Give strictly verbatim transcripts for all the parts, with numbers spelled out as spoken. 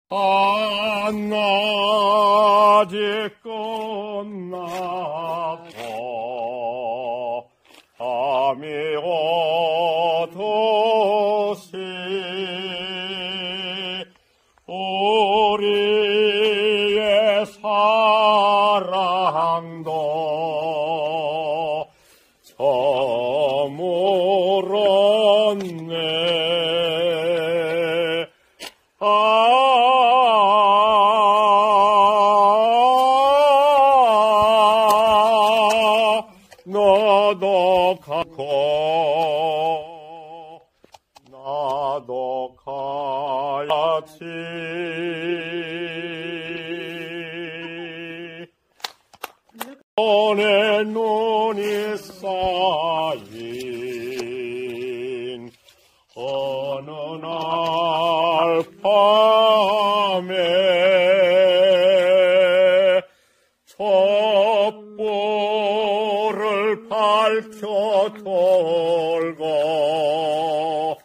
한낮이 끝나고 밤이 오듯이 우리의 사랑도 저물었네. 아, 너도 가고 나도 가야지. 오늘 눈이 쌓인 어느 날 밤에 촛불을 밝혀 돌고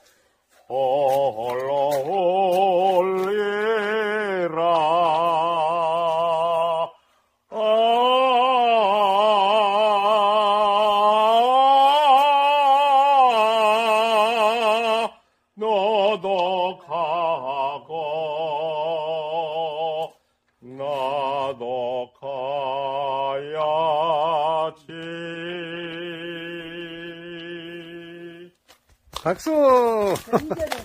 홀로 울리라. 아, 너도 가고 나도 가야지. 박수!